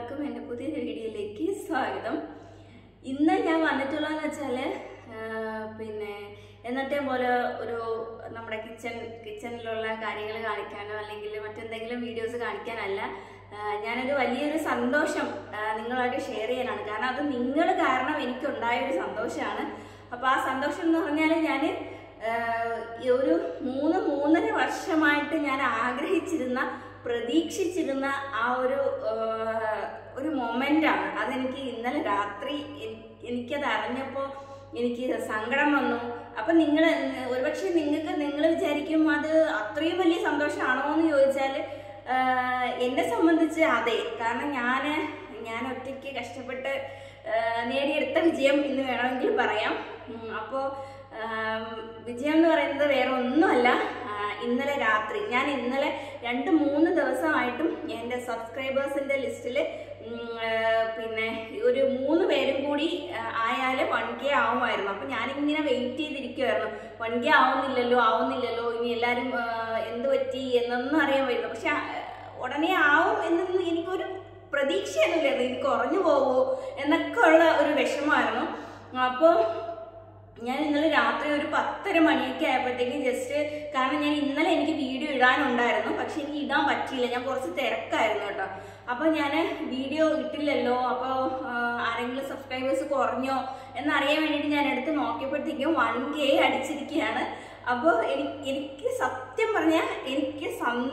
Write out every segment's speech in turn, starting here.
എല്ലാവർക്കും എൻ്റെ പുതിയൊരു വീഡിയോയിലേക്ക് സ്വാഗതം. ഇന്ന് ഞാൻ വന്നിട്ടുള്ളതെന്ന് വെച്ചാൽ പിന്നെ എന്നത്തെ പോലെ ഒരു നമ്മുടെ കിച്ചണിലുള്ള കാര്യങ്ങൾ കാണിക്കാനോ അല്ലെങ്കിൽ മറ്റെന്തെങ്കിലും വീഡിയോസ് കാണിക്കാനല്ല. ഞാനൊരു വലിയൊരു സന്തോഷം നിങ്ങളായിട്ട് ഷെയർ ചെയ്യാനാണ്. കാരണം അത് നിങ്ങൾ കാരണം എനിക്കുണ്ടായൊരു സന്തോഷമാണ്. അപ്പോൾ ആ സന്തോഷം എന്ന് പറഞ്ഞാൽ ഞാൻ ഒരു 3-3.5 വർഷമായിട്ട് ഞാൻ ആഗ്രഹിച്ചിരുന്ന പ്രതീക്ഷിച്ചിരുന്ന ആ ഒരു മൊമെൻ്റാണ്. അതെനിക്ക് ഇന്നലെ രാത്രി എനിക്കത് അറിഞ്ഞപ്പോൾ എനിക്ക് സങ്കടം വന്നു. അപ്പം ഒരുപക്ഷെ നിങ്ങൾ വിചാരിക്കും അത് അത്രയും വലിയ സന്തോഷമാണോ എന്ന് ചോദിച്ചാൽ എന്നെ സംബന്ധിച്ച് അതെ. കാരണം ഞാൻ ഒറ്റയ്ക്ക് കഷ്ടപ്പെട്ട് നേടിയെടുത്ത വിജയം എന്ന് വേണമെങ്കിൽ പറയാം. അപ്പോൾ വിജയം എന്ന് പറയുന്നത് വേറെ ഒന്നുമല്ല. ഇന്നലെ രാത്രി ഞാൻ ഇന്നലെ 2-3 ദിവസമായിട്ടും എൻ്റെ സബ്സ്ക്രൈബേഴ്സിൻ്റെ ലിസ്റ്റിൽ പിന്നെ ഒരു 3 പേരും കൂടി ആയാൽ 1K ആവുമായിരുന്നു. അപ്പം ഞാനിങ്ങനെ വെയിറ്റ് ചെയ്തിരിക്കുമായിരുന്നു. 1K ആവുന്നില്ലല്ലോ ഇനി എല്ലാവരും എന്ത് പറ്റി എന്നൊന്നും അറിയാൻ പറ്റുന്നു. പക്ഷെ ഉടനെ ആവും എന്നൊന്നും എനിക്കൊരു പ്രതീക്ഷയൊന്നുമില്ലായിരുന്നു. എനിക്ക് കുറഞ്ഞു പോകുമോ എന്നൊക്കെ ഉള്ള ഒരു വിഷമമായിരുന്നു. അപ്പോൾ ഞാൻ ഇന്നലെ രാത്രി ഒരു 10:30 മണിയൊക്കെ ആയപ്പോഴത്തേക്കും കാരണം ഞാൻ ഇന്നലെ എനിക്ക് വീഡിയോ ഇടാനുണ്ടായിരുന്നു. പക്ഷെ എനിക്ക് ഇടാൻ പറ്റിയില്ല, ഞാൻ കുറച്ച് തിരക്കായിരുന്നു കേട്ടോ. അപ്പോൾ ഞാൻ വീഡിയോ ഇട്ടില്ലല്ലോ, അപ്പോൾ ആരെങ്കിലും സബ്സ്ക്രൈബേഴ്സ് കുറഞ്ഞോ എന്നറിയാൻ വേണ്ടിയിട്ട് ഞാൻ എടുത്ത് നോക്കിയപ്പോഴത്തേക്കും 1K അടിച്ചിരിക്കുകയാണ്. അപ്പോൾ എനിക്ക് സത്യം പറഞ്ഞാൽ എനിക്ക്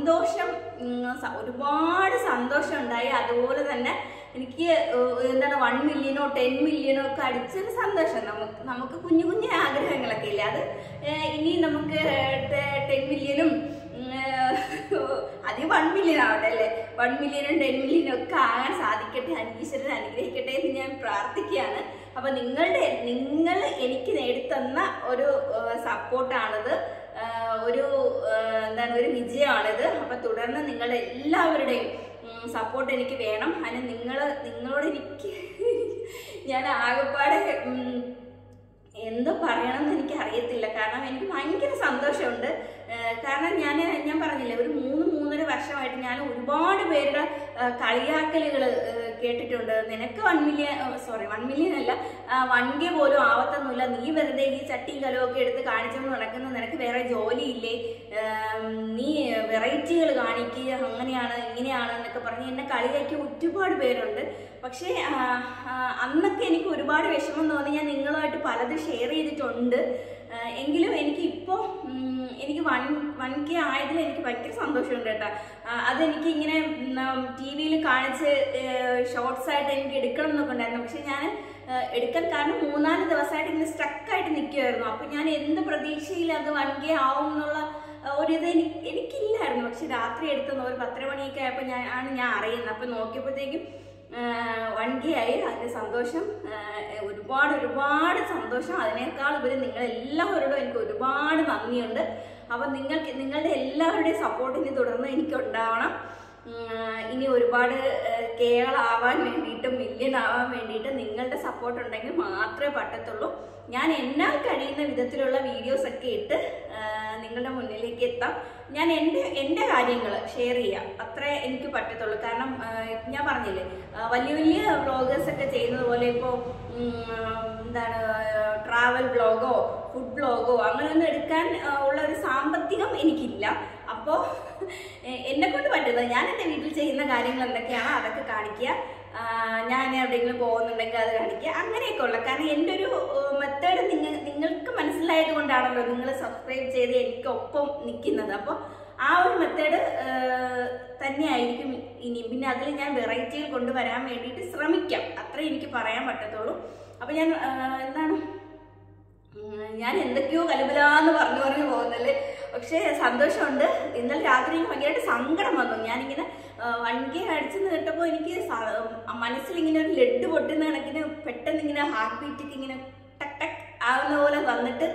ഒരുപാട് സന്തോഷം ഉണ്ടായി. അതുപോലെ തന്നെ എനിക്ക് 1 മില്യനോ 10 മില്യനോ ഒക്കെ അടിച്ചൊരു സന്തോഷം. നമുക്ക് കുഞ്ഞു കുഞ്ഞു ആഗ്രഹങ്ങളൊക്കെ ഇല്ലേ, അത് ഇനി നമുക്ക് 10 മില്യനും അത് 1 മില്യൺ ആവട്ടെ അല്ലേ, 1 മില്യനും 10 മില്യനും ഒക്കെ ആകാൻ സാധിക്കട്ടെ, ഈശ്വരൻ അനുഗ്രഹിക്കട്ടെ എന്ന് ഞാൻ പ്രാർത്ഥിക്കുകയാണ്. അപ്പൊ നിങ്ങൾ എനിക്ക് നേടിത്തന്ന ഒരു സപ്പോർട്ടാണിത്, ഒരു വിജയമാണിത്. അപ്പൊ തുടർന്ന് നിങ്ങളുടെ എല്ലാവരുടെയും സപ്പോർട്ട് എനിക്ക് വേണം. അതിന് നിങ്ങളോട് എനിക്ക് ഞാൻ ആകെപ്പാടെ എന്തോ പറയണമെന്ന് എനിക്ക് അറിയത്തില്ല. കാരണം എനിക്ക് ഭയങ്കര സന്തോഷമുണ്ട്. കാരണം ഞാൻ പറഞ്ഞില്ലേ, ഒരു 3-3.5 വർഷമായിട്ട് ഞാൻ ഒരുപാട് പേരുടെ കളിയാക്കലുകൾ കേട്ടിട്ടുണ്ട്. നിനക്ക് 1 മില്യൺ അല്ല 1K പോലും ആവത്തൊന്നുമില്ല, നീ വെറുതെ ഈ ചട്ടിയും കലമൊക്കെ എടുത്ത് കാണിച്ചെന്ന് നടക്കുന്നു, നിനക്ക് വേറെ ജോലിയില്ലേ, നീ വെറൈറ്റികൾ കാണിക്കുക, അങ്ങനെയാണ് ഇങ്ങനെയാണ് എന്നൊക്കെ പറഞ്ഞ് എന്നെ കളിയാക്കിയ ഒരുപാട് പേരുണ്ട്. പക്ഷേ അന്നൊക്കെ എനിക്ക് ഒരുപാട് വിഷമം തോന്നി. ഞാൻ നിങ്ങളുമായിട്ട് പലത് ഷെയർ ചെയ്തിട്ടുണ്ട്. എങ്കിലും എനിക്കിപ്പോൾ എനിക്ക് 1K ആയതിൽ എനിക്ക് ഭയങ്കര സന്തോഷമുണ്ട് കേട്ടോ. അതെനിക്ക് ഇങ്ങനെ TV-യിൽ കാണിച്ച് ഷോർട്സ് ആയിട്ട് എനിക്ക് എടുക്കണം എന്നൊക്കെ ഉണ്ടായിരുന്നു. പക്ഷെ ഞാൻ എടുക്കാൻ കാരണം 3-4 ദിവസമായിട്ട് ഇങ്ങനെ സ്റ്റക്കായിട്ട് നിൽക്കുമായിരുന്നു. അപ്പം ഞാൻ എന്ത് പ്രതീക്ഷയിൽ അത് 1K ആവും എന്നുള്ള ഒരിത് എനിക്കില്ലായിരുന്നു. പക്ഷെ രാത്രി എടുത്തുന്ന ഒരു 10 മണിയൊക്കെ ആയപ്പോൾ ഞാൻ അറിയുന്നത്. അപ്പം നോക്കിയപ്പോഴത്തേക്കും 1K ആയി. അതിൻ്റെ സന്തോഷം ഒരുപാട് സന്തോഷം. അതിനേക്കാൾ ഉപരി നിങ്ങളെല്ലാവരോടും എനിക്ക് ഒരുപാട് നന്ദിയുണ്ട്. അപ്പം നിങ്ങളുടെ എല്ലാവരുടെയും സപ്പോർട്ടിന് തുടർന്ന് എനിക്കുണ്ടാവണം. ഇനി ഒരുപാട് കേളാവാൻ വേണ്ടിയിട്ടും മില്യൺ ആവാൻ വേണ്ടിയിട്ട് നിങ്ങളുടെ സപ്പോർട്ട് ഉണ്ടെങ്കിൽ മാത്രമേ പറ്റത്തുള്ളൂ. ഞാൻ എന്നാൽ കഴിയുന്ന വിധത്തിലുള്ള വീഡിയോസൊക്കെ ഇട്ട് നിങ്ങളുടെ മുന്നിലേക്ക് എത്താം. ഞാൻ എൻ്റെ കാര്യങ്ങൾ ഷെയർ ചെയ്യാം, അത്രേ എനിക്ക് പറ്റത്തുള്ളൂ. കാരണം ഞാൻ പറഞ്ഞില്ലേ, വലിയ വ്ളോഗേഴ്സൊക്കെ ചെയ്യുന്നത് പോലെ ഇപ്പോൾ ട്രാവൽ ബ്ലോഗോ ഫുഡ് ബ്ലോഗോ അങ്ങനെയൊന്നും എടുക്കാൻ ഉള്ള ഒരു സാമ്പത്തികം എനിക്കില്ല. അപ്പോൾ എന്നെക്കൊണ്ട് പറ്റുന്നത് ഞാൻ എൻ്റെ വീട്ടിൽ ചെയ്യുന്ന കാര്യങ്ങൾ എന്തൊക്കെയാണോ അതൊക്കെ കാണിക്കുക, ഞാൻ എവിടെയെങ്കിലും പോകുന്നുണ്ടെങ്കിൽ അത് കാണിക്കുക, അങ്ങനെയൊക്കെ ഉള്ള. കാരണം എൻ്റെ ഒരു മെത്തേഡ് നിങ്ങൾക്ക് മനസ്സിലായത് കൊണ്ടാണല്ലോ നിങ്ങൾ സബ്സ്ക്രൈബ് ചെയ്ത് എനിക്കൊപ്പം നിൽക്കുന്നത്. അപ്പോൾ ആ ഒരു മെത്തേഡ് തന്നെയായിരിക്കും ഇനി. പിന്നെ അതിൽ ഞാൻ വെറൈറ്റികൾ കൊണ്ടുവരാൻ വേണ്ടിയിട്ട് ശ്രമിക്കാം, അത്രേ എനിക്ക് പറയാൻ പറ്റത്തുള്ളൂ. അപ്പം ഞാൻ എന്തൊക്കെയോ കലുബലാന്ന് പറഞ്ഞു പോകുന്നല്ലേ. പക്ഷേ സന്തോഷമുണ്ട്. ഇന്നലെ രാത്രി എനിക്ക് ഭയങ്കരമായിട്ട് സങ്കടം വന്നു. ഞാനിങ്ങനെ 1K അടിച്ചെന്ന് കേട്ടപ്പോൾ എനിക്ക് മനസ്സിലിങ്ങനെ ഒരു ലഡ് പൊട്ടുന്ന കണക്കിന് പെട്ടെന്ന് ഇങ്ങനെ ഹാർട്ട് ബീറ്റൊക്കെ ഇങ്ങനെ ടക്ക് ടക്ക് ആവുന്ന പോലെ വന്നിട്ട്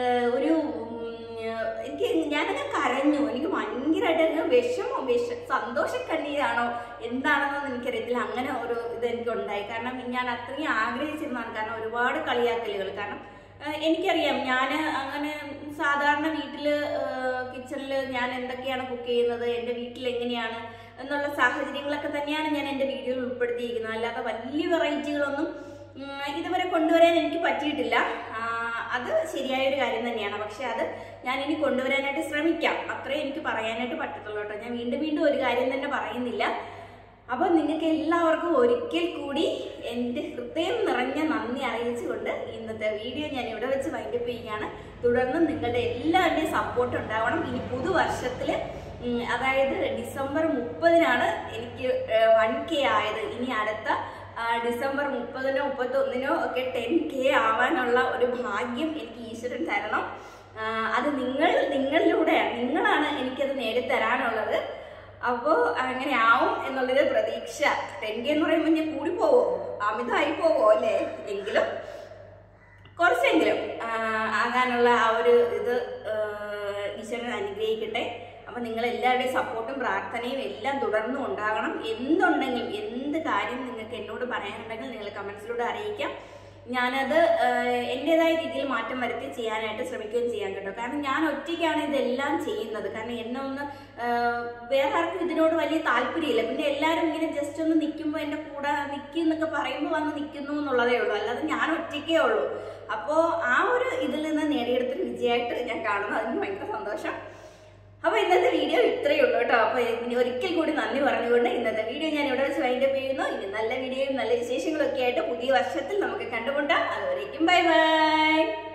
ഞാനങ്ങ് കരഞ്ഞു. എനിക്ക് ഭയങ്കരമായിട്ട് സന്തോഷക്കണ്ണീരാണോ എന്താണെന്നൊന്നും എനിക്കറിയത്തില്ല. അങ്ങനെ ഒരു ഇതെനിക്കുണ്ടായി. കാരണം ഞാൻ അത്രയും ആഗ്രഹിച്ചിരുന്നതാണ്. കാരണം ഒരുപാട് കളിയാക്കലുകൾ. കാരണം എനിക്കറിയാം ഞാൻ അങ്ങനെ സാധാരണ വീട്ടിൽ കിച്ചണിൽ ഞാൻ എന്തൊക്കെയാണ് കുക്ക് ചെയ്യുന്നത്, എൻ്റെ വീട്ടിൽ എങ്ങനെയാണ് എന്നുള്ള സാഹചര്യങ്ങളൊക്കെ തന്നെയാണ് ഞാൻ എൻ്റെ വീഡിയോയിൽ ഉൾപ്പെടുത്തിയിരിക്കുന്നത്. അല്ലാതെ വലിയ വെറൈറ്റികളൊന്നും ഇതുവരെ കൊണ്ടുവരാൻ എനിക്ക് പറ്റിയിട്ടില്ല. അത് ശരിയായൊരു കാര്യം തന്നെയാണ്. പക്ഷെ അത് ഞാൻ ഇനി കൊണ്ടുവരാനായിട്ട് ശ്രമിക്കാം. അത്രേ എനിക്ക് പറയാനായിട്ട് പറ്റത്തുള്ളൂ കേട്ടോ. ഞാൻ വീണ്ടും ഒരു കാര്യം തന്നെ പറയുന്നില്ല. അപ്പോൾ നിങ്ങൾക്ക് എല്ലാവർക്കും ഒരിക്കൽ കൂടി എൻ്റെ ഹൃദയം നിറഞ്ഞ നന്ദി അറിയിച്ചുകൊണ്ട് ഇന്നത്തെ വീഡിയോ ഞാൻ ഇവിടെ വെച്ച് വൈൻഡപ്പ് ചെയ്യുകയാണ്. തുടർന്നും നിങ്ങളുടെ എല്ലാവരുടെയും സപ്പോർട്ട് ഉണ്ടാവണം. ഇനി പുതുവർഷത്തിൽ, അതായത് ഡിസംബർ 30-നാണ് എനിക്ക് 1K ആയത്. ഇനി അടുത്ത ഡിസംബർ 30-നോ 31-നോ ഒക്കെ 10K ആവാനുള്ള ഒരു ഭാഗ്യം എനിക്ക് ഈശ്വരൻ തരണം. അത് നിങ്ങളിലൂടെയാണ്, നിങ്ങളാണ് എനിക്കത് നേടിത്തരാനുള്ളത്. അപ്പോൾ അങ്ങനെ ആവും എന്നുള്ളൊരു പ്രതീക്ഷ. 10K എന്ന് പറയുമ്പോൾ ഞാൻ കൂടി പോവോ, അമിതമായി പോവോ അല്ലേ? എങ്കിലും കുറച്ചെങ്കിലും ആകാനുള്ള ആ ഒരു ഇത് ഈശ്വരൻ അനുഗ്രഹിക്കട്ടെ. അപ്പം നിങ്ങളെല്ലാവരുടെയും സപ്പോർട്ടും പ്രാർത്ഥനയും എല്ലാം തുടർന്നും ഉണ്ടാകണം. എന്തുണ്ടെങ്കിലും, എന്ത് കാര്യം നിങ്ങൾക്ക് എന്നോട് പറയാനുണ്ടെങ്കിൽ നിങ്ങൾ കമൻസിലൂടെ അറിയിക്കാം. ഞാനത് എൻ്റെതായ രീതിയിൽ മാറ്റം വരുത്തി ചെയ്യാനായിട്ട് ശ്രമിക്കുകയും ചെയ്യാൻ കേട്ടോ. കാരണം ഞാൻ ഒറ്റയ്ക്കാണ് ഇതെല്ലാം ചെയ്യുന്നത്. കാരണം എന്നെ ഒന്ന് വേറെ ആർക്കും ഇതിനോട് വലിയ താല്പര്യമില്ല. പിന്നെ എല്ലാവരും ഇങ്ങനെ ജസ്റ്റ് ഒന്ന് നിൽക്കുമ്പോൾ എൻ്റെ കൂടെ നിൽക്കും എന്നൊക്കെ പറയുമ്പോൾ വന്ന് നിൽക്കുന്നു എന്നുള്ളതേ ഉള്ളൂ. അല്ലാതെ ഞാൻ ഒറ്റയ്ക്കേ ഉള്ളൂ. അപ്പോൾ ആ ഒരു ഇതിൽ നിന്ന് നേടിയെടുത്തൊരു വിജയമായിട്ട് ഞാൻ കാണുന്നു. അതിന് ഭയങ്കര സന്തോഷം. അപ്പോൾ ഇന്നത്തെ വീഡിയോ ഇത്രയേ ഉള്ളൂ കേട്ടോ. അപ്പോൾ ഇനി ഒരിക്കൽ കൂടി നന്ദി പറഞ്ഞുകൊണ്ട് ഇന്നത്തെ വീഡിയോ ഞാൻ ഇവിടെ വെച്ച് വൈൻഡപ്പ് ചെയ്യുന്നു. ഇനി നല്ല വീഡിയോയും നല്ല വിശേഷങ്ങളൊക്കെ ആയിട്ട് പുതിയ വർഷത്തിൽ നമുക്ക് കണ്ടുമുട്ടാം. അതുവരേക്കും ബൈ ബൈ.